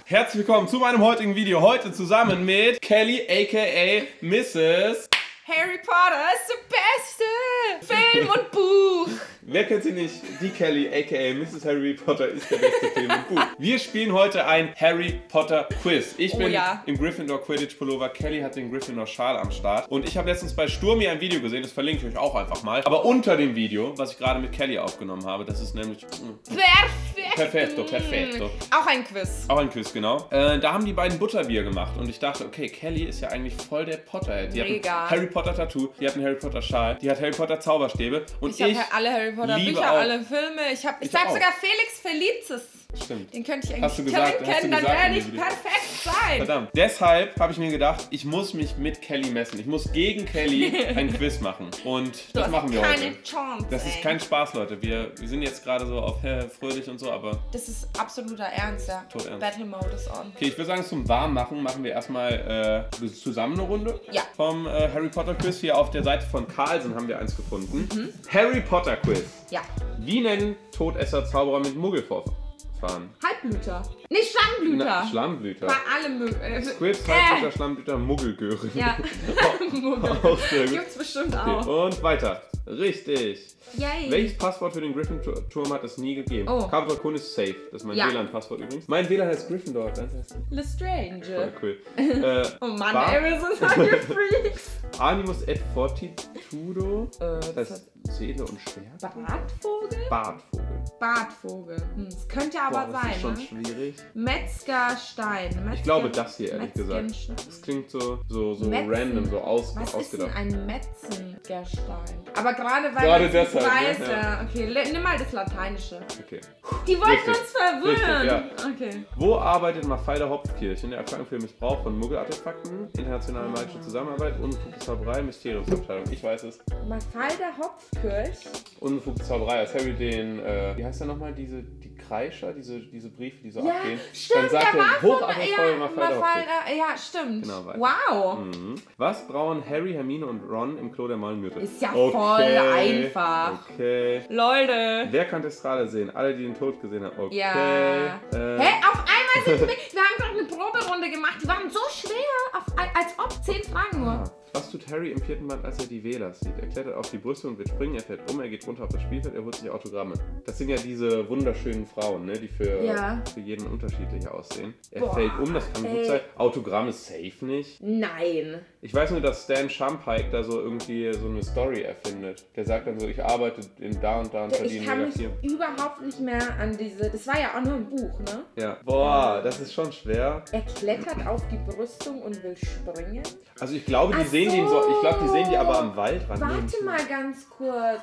Herzlich willkommen zu meinem heutigen Video. Heute zusammen mit Kelly, aka Mrs. Harry Potter ist der beste Film und Buch. Wer kennt sie nicht? Die Kelly, aka Mrs. Harry Potter ist der beste Film und Buch. Wir spielen heute ein Harry Potter Quiz. Ich bin im Gryffindor Quidditch Pullover, Kelly hat den Gryffindor Schal am Start. Und ich habe letztens bei Sturmi ein Video gesehen, das verlinke ich euch auch einfach mal. Aber unter dem Video, was ich gerade mit Kelly aufgenommen habe, das ist nämlich... Perfetto. Auch ein Quiz. Auch ein Quiz, genau. Da haben die beiden Butterbier gemacht und ich dachte, okay, Kelly ist ja eigentlich voll der Potterhead. Die hat ein Harry Potter Tattoo, die hat einen Harry Potter Schal, die hat Harry Potter Zauberstäbe und ich habe alle Harry Potter Bücher, alle Filme. Ich sag sogar Felix Felicis. Stimmt. Den könnte ich eigentlich hast du gesagt, kennen, dann werde ich perfekt sein. Verdammt. Deshalb habe ich mir gedacht, ich muss mich mit Kelly messen. Ich muss gegen Kelly ein Quiz machen. Und das machen wir heute. Keine Chance. Das ist kein Spaß, Leute. Wir sind jetzt gerade so auf fröhlich und so, aber... Das ist absoluter Ernst, ja. Todernst. Battle Mode ist on. Okay, ich würde sagen, zum Warmmachen machen wir erstmal zusammen eine Runde. Ja. Vom Harry Potter Quiz. Hier auf der Seite von Carlsen haben wir eins gefunden. Harry Potter Quiz. Ja. Wie nennen Todesser Zauberer mit Muggelvorfahren? Halbblüter. Nicht Schlammblüter. Schlammblüter. Bei allem Squibs, Halbblüter, Schlammblüter, Muggelgöre. Ja. Muggel. Auch sehr gut. Gibt's bestimmt Okay. auch. Und weiter. Richtig. Yay. Welches Passwort für den Gryffindor-Turm hat es nie gegeben? Oh. Capra ist safe. Das ist mein WLAN-Passwort übrigens. Mein WLAN heißt Gryffindor. Das heißt Lestrange. voll cool. Oh Mann, ey, wir sind solche Freaks. Animus et fortitudo. Das heißt Seele und Schwert. Bartvogel? Bartvogel. Bartvogel. Das könnte aber das sein, ist schon ne? schwierig. Metzgerstein. Ich glaube das hier, ehrlich gesagt. Das klingt so random, so Was ausgedacht. ist denn ein Metzengerstein? Aber gerade deshalb, weiß, ne? Ja. Okay, nimm mal das Lateinische. Okay. Die wollten Richtig. uns verwirren. Richtig, ja. Okay. Wo arbeitet Mafalda Hopfkirch in der Abteilung für Missbrauch von Muggelartefakten, internationale magische Zusammenarbeit, unbefugte Zauberei, Mysteriumsabteilung? Ich weiß es. Mafalda Hopfkirch? Unbefugte Zauberei, als Harry den, wie heißt der nochmal, die Kreischer, diese Briefe, die so abgehen. Stimmt, dann sagt er, hochattraktive Mafalda Hopfkirch. Ja, stimmt. Genau, weiter. Wow. Was brauen Harry, Hermine und Ron im Klo der Mollenmyrte? Ist ja voll einfach. Okay. Leute. Wer kann Testrale sehen? Alle, die den Tod gesehen haben. Okay. Ja. Hä? Auf einmal sind wir haben doch eine Proberunde gemacht. Die waren so schwer, als ob 10 Fragen nur. Was tut Harry im 4. Band, als er die Velas sieht? Er klettert auf die Brüste und wird springen, er fällt um, er geht runter auf das Spielfeld, er holt sich Autogramme. Das sind ja diese wunderschönen Frauen, ne, die für jeden unterschiedlich aussehen. Er fällt um, das kann gut sein. Autogramme safe nicht. Nein. Ich weiß nur, dass Stan Shumpike da so irgendwie so eine Story erfindet. Der sagt dann so, ich arbeite in da und da und verdiene Ich kann mich hier. überhaupt nicht mehr an diese... Das war ja auch nur ein Buch, ne? Ja. Boah, das ist schon schwer. Er klettert auf die Brüstung und will springen. Also ich glaube, die sehen den so, ich glaube, die sehen die aber am Waldrand. Warte mal ganz kurz.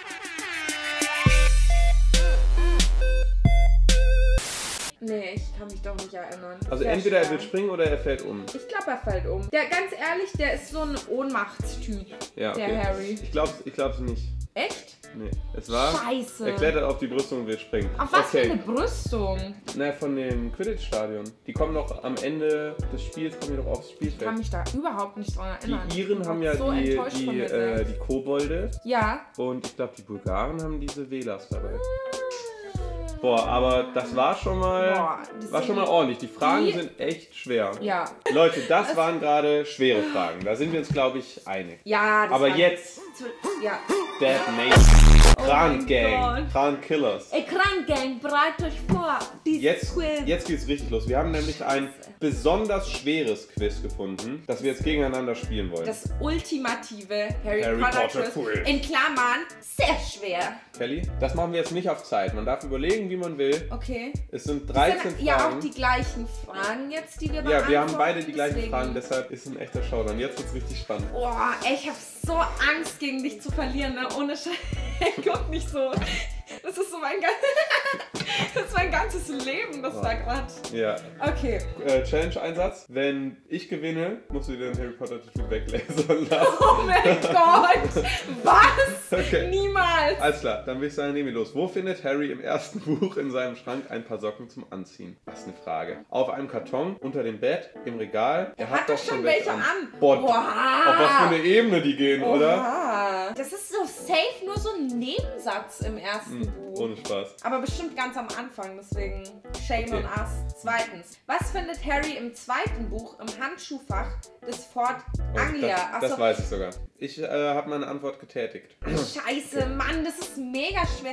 Nee, ich kann mich doch nicht erinnern. Also entweder er will springen oder er fällt um. Ich glaube, er fällt um. Der, ganz ehrlich, der ist so ein Ohnmachtstyp, ja, okay. Der Harry. Ich glaub's nicht. Echt? Nee, es war... Scheiße. Er klettert auf die Brüstung und will springen. Auf was für eine Brüstung? Na, von dem Quidditch-Stadion. Die kommen doch am Ende des Spiels doch aufs Spielfeld. Ich kann mich da überhaupt nicht dran erinnern. Die Iren haben ja so die Kobolde. Ja. Und ich glaube, die Bulgaren haben diese Velas dabei. Boah, aber das war schon mal, ordentlich. Die Fragen sind echt schwer. Ja. Leute, das waren gerade schwere Fragen. Da sind wir uns, glaube ich, einig. Ja, das aber war jetzt... Ja. Dead Nation. Kran-Gang. Kran-Killers. Ey, Kran-Gang, bereitet euch vor. Jetzt geht's richtig los. Wir haben nämlich ein besonders schweres Quiz gefunden, das wir jetzt gegeneinander spielen wollen. Das ultimative Harry Potter Quiz. In Klammern, sehr schwer. Kelly, das machen wir jetzt nicht auf Zeit. Man darf überlegen, wie man will. Okay. Es sind 13 Fragen. Ja, auch die gleichen Fragen jetzt, die wir beantworten. Ja, wir haben beide die gleichen Fragen, deshalb ist es ein echter Showdown. Jetzt wird's richtig spannend. Boah, ey, ich hab so Angst, gegen dich zu verlieren, ne? Ohne Scheiß. Guck nicht so. Das ist so mein ganzes Leben, das da gerade. Ja. Okay. Challenge-Einsatz. Wenn ich gewinne, musst du dir den Harry Potter Tattoo weglasern lassen. Oh mein Gott! Was? Okay. Niemals! Alles klar, dann will ich sagen, nehmen wir los. Wo findet Harry im ersten Buch in seinem Schrank ein paar Socken zum Anziehen? Was eine Frage. Auf einem Karton, unter dem Bett, im Regal. Er hat doch schon welche an. Boah, auf was für eine Ebene die gehen, oder? Das ist so safe nur so ein Nebensatz im ersten Buch. Ohne Spaß. Aber bestimmt ganz am Anfang, deswegen shame on us. Zweitens, was findet Harry im zweiten Buch im Handschuhfach des Fort Anglia? Das weiß ich sogar. Ich habe meine Antwort getätigt. Scheiße, Mann, das ist mega schwer.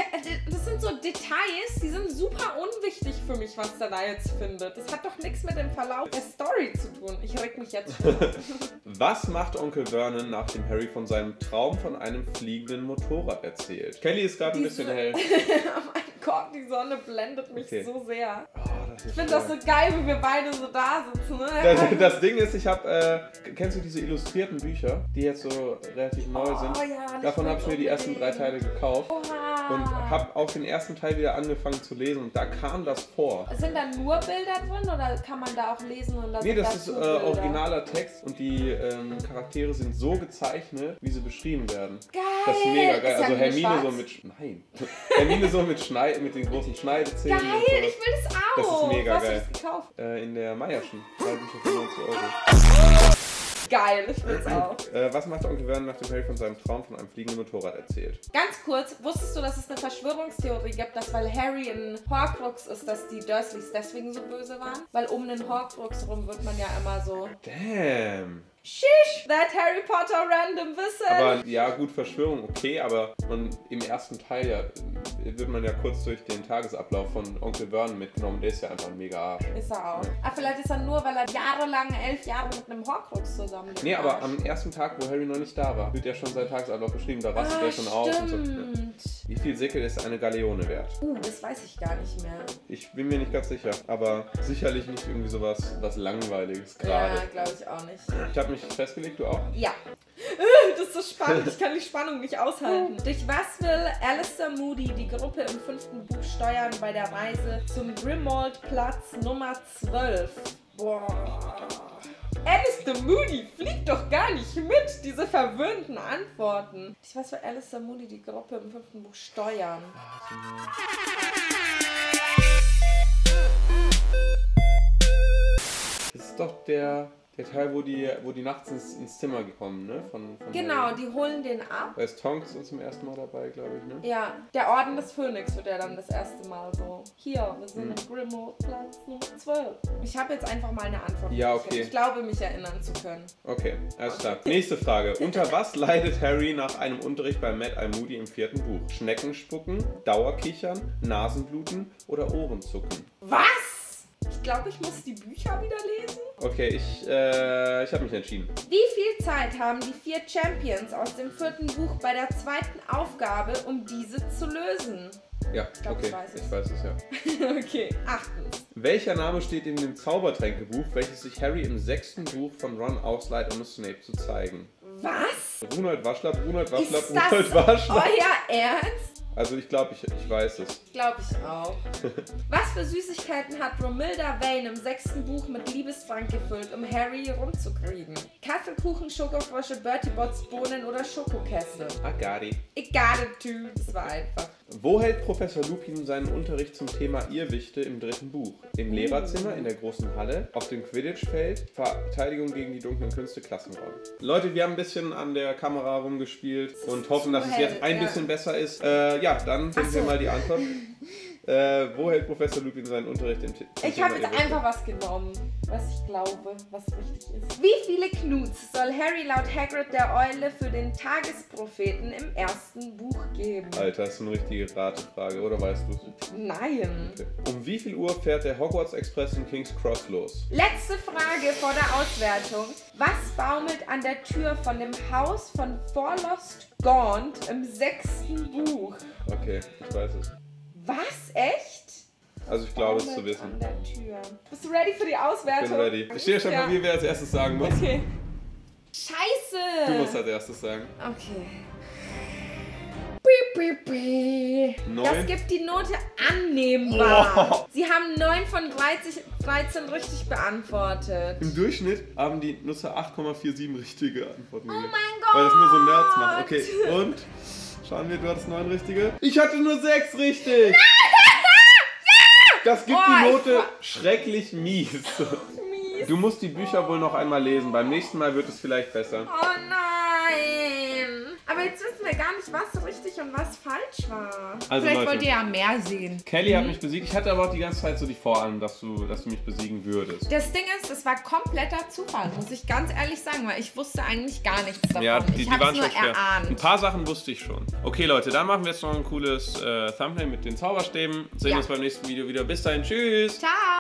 Das sind so Details, die sind super unwichtig für mich, was der da jetzt findet. Das hat doch nichts mit dem Verlauf der Story zu tun. Ich reg mich jetzt schon auf. Was macht Onkel Vernon, nachdem Harry von seinem Traum von einem fliegenden Motorrad erzählt? Kelly ist gerade ein bisschen hell. Oh mein Gott, die Sonne blendet mich so sehr. Ich finde das so geil, wie wir beide so da sitzen. Ne? Das Ding ist, kennst du diese illustrierten Bücher, die jetzt so relativ neu sind? Ja, davon habe ich mir die ersten 3 Teile gekauft. Und habe auch den ersten Teil wieder angefangen zu lesen und da kam das vor. Sind da nur Bilder drin oder kann man da auch lesen? Und nee, das ist originaler Text und die Charaktere sind so gezeichnet, wie sie beschrieben werden. Geil! Das ist mega geil. Ist also Hermine so mit... Nein. Hermine so mit den großen Schneidezähnen. Geil, und so. ich will das auch. Das ist mega geil. Was hast du gekauft? In der Meierschen. 3 Bücher für 90 €. Geil, ich will's auch. Was macht Onkel Vernon, nachdem Harry von seinem Traum von einem fliegenden Motorrad erzählt? Ganz kurz, wusstest du, dass es eine Verschwörungstheorie gibt, dass weil Harry ein Horcrux ist, dass die Dursleys deswegen so böse waren? Weil um den Horcrux rum wird man ja immer so... Damn. Shish, that Harry Potter random Wissen. Aber ja, gut, Verschwörung, okay, aber im ersten Teil wird man ja kurz durch den Tagesablauf von Onkel Vernon mitgenommen. Der ist ja einfach ein mega Arsch. Ist er auch. Aber vielleicht ist er nur, weil er jahrelang, 11 Jahre mit einem Horcrux zusammenlebt. Nee, aber am ersten Tag, wo Harry noch nicht da war, wird ja schon sein Tagesablauf beschrieben. Da rastet er schon aus und so. Wie viel Säckel ist eine Galeone wert? Das weiß ich gar nicht mehr. Ich bin mir nicht ganz sicher, aber sicherlich nicht irgendwie sowas was Langweiliges gerade. Ja, glaube ich auch nicht. Ich habe mich festgelegt, du auch? Ja. Das ist so spannend, ich kann die Spannung nicht aushalten. Durch was will Alistair Moody die Gruppe im 5. Buch steuern bei der Reise zum Grimmauld-Platz Nummer 12? Boah. Alistair Moody fliegt doch gar nicht mit, diese verwöhnten Antworten. Durch was will Alistair Moody die Gruppe im 5. Buch steuern? Das ist doch der Teil, wo die nachts ins Zimmer kommen, ne? Von Genau, die holen den ab. Da ist Tonks zum ersten Mal dabei, glaube ich, ne? Ja, der Orden des Phönix wird ja dann das erste Mal so. Hier, wir sind im Grimmauld-Platz Nummer 12. Ich habe jetzt einfach mal eine Antwort. Ja, okay. Ich glaube, mich erinnern zu können. Okay, alles klar. Nächste Frage. Unter was leidet Harry nach einem Unterricht bei Mad-Eye Moody im 4. Buch? Schneckenspucken, Dauerkichern, Nasenbluten oder Ohrenzucken? Was? Ich glaube, ich muss die Bücher wieder lesen. Okay, ich habe mich entschieden. Wie viel Zeit haben die 4 Champions aus dem 4. Buch bei der 2. Aufgabe, um diese zu lösen? Ja, ich glaub, okay, ich weiß es ja. Okay, 8. Welcher Name steht in dem Zaubertränkebuch, welches sich Harry im 6. Buch von Ron ausleiht, um es Snape zu zeigen? Was? Brunhold Waschlapp, Brunhold Ist Waschlapp, Brunhold Waschlapp. Euer Ernst? Also ich glaube, ich weiß es. Glaube ich auch. Was für Süßigkeiten hat Romilda Vane im 6. Buch mit Liebestrank gefüllt, um Harry rumzukriegen? Kaffeekuchen, Schokofrösche, Bertie Botts Bohnen oder Schokokesse? I got it. I got it too. Das war einfach. Wo hält Professor Lupin seinen Unterricht zum Thema Irrwichte im 3. Buch? Im Lehrerzimmer, in der großen Halle, auf dem Quidditch-Feld, Verteidigung gegen die dunklen Künste, Klassenraum. Leute, wir haben ein bisschen an der Kamera rumgespielt und hoffen, dass es jetzt ein bisschen besser ist. Ja, dann finden wir mal die Antwort. Wo hält Professor Lupin seinen Unterricht im Thema? Ich habe jetzt einfach was genommen, was ich glaube, was richtig ist. Wie viele Knuts soll Harry laut Hagrid der Eule für den Tagespropheten im 1. Buch geben? Alter, das ist eine richtige Ratefrage, oder weißt du es? Nein. Okay. Um wie viel Uhr fährt der Hogwarts Express in King's Cross los? Letzte Frage vor der Auswertung. Was baumelt an der Tür von dem Haus von Forlost Gaunt im 6. Buch? Okay, ich weiß es. Was? Echt? Also ich glaube es zu wissen. An der Tür. Bist du ready für die Auswertung? Ich bin ready. Ich stehe schon mal, wie wer als erstes sagen muss. Okay. Scheiße! Du musst als erstes sagen. Okay. Piep, piep, piep. 9? Das gibt die Note annehmbar. Sie haben 9 von 13 richtig beantwortet. Im Durchschnitt haben die Nutzer 8,47 richtige Antworten gegeben. Oh mein Gott! Weil das nur so Nerds machen. Okay, und? Schauen wir, du hattest 9 richtige. Ich hatte nur 6 richtig! Nein! Das gibt die Note schrecklich mies. Du musst die Bücher wohl noch einmal lesen. Beim nächsten Mal wird es vielleicht besser. Oh nein! Aber jetzt wissen wir gar nicht, was richtig und was falsch war. Also, vielleicht wollt ihr ja mehr sehen. Kelly hat mich besiegt. Ich hatte aber auch die ganze Zeit so die Vorahnung, dass du mich besiegen würdest. Das Ding ist, es war kompletter Zufall, muss ich ganz ehrlich sagen, weil ich wusste eigentlich gar nichts davon. Ja, die waren nur schon schwer. erahnt. Ein paar Sachen wusste ich schon. Okay, Leute, dann machen wir jetzt noch ein cooles Thumbnail mit den Zauberstäben. Sehen wir uns beim nächsten Video wieder. Bis dahin, tschüss. Ciao.